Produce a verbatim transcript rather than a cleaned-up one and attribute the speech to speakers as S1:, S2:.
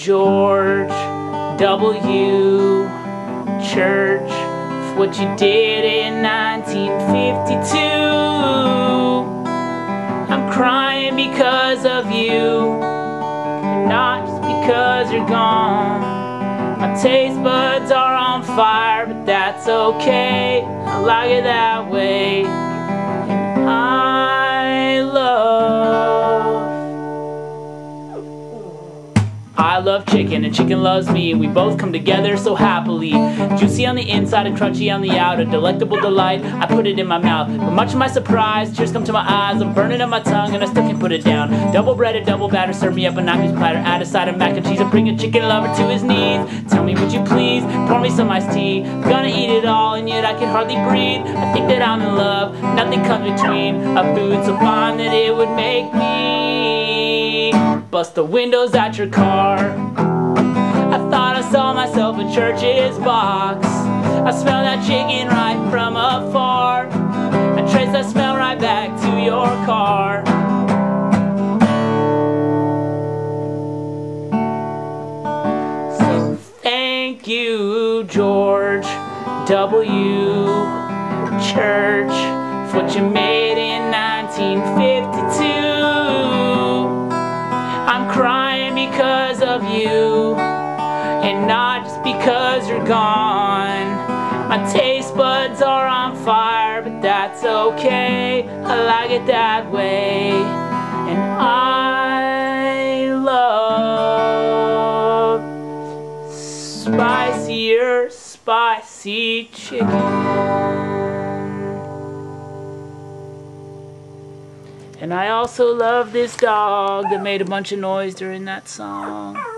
S1: George W. Church, for what you did in nineteen fifty-two. I'm crying because of you, and not just because you're gone. My taste buds are on fire, but that's okay, I like it that way. And I love I love chicken and chicken loves me, and we both come together so happily. Juicy on the inside and crunchy on the outer, delectable delight, I put it in my mouth. But much to my surprise, tears come to my eyes, I'm burning up my tongue and I still can't put it down. Double breaded, double batter, serve me up a nine-piece platter, add a side of mac and cheese and bring a chicken lover to his knees. Tell me would you please, pour me some iced tea, I'm gonna eat it all and yet I can hardly breathe. I think that I'm in love, nothing comes between a food so fine that it would make me bust the windows at your car. I thought I saw myself in Church's box. I smell that chicken right from afar. I trace that smell right back to your car. So thank you, George W. Church, for what you made in nineteen fifty-two. I'm crying because of you, and not just because you're gone. My taste buds are on fire, but that's okay, I like it that way. And I love spicier, spicy chicken. And I also love this dog that made a bunch of noise during that song.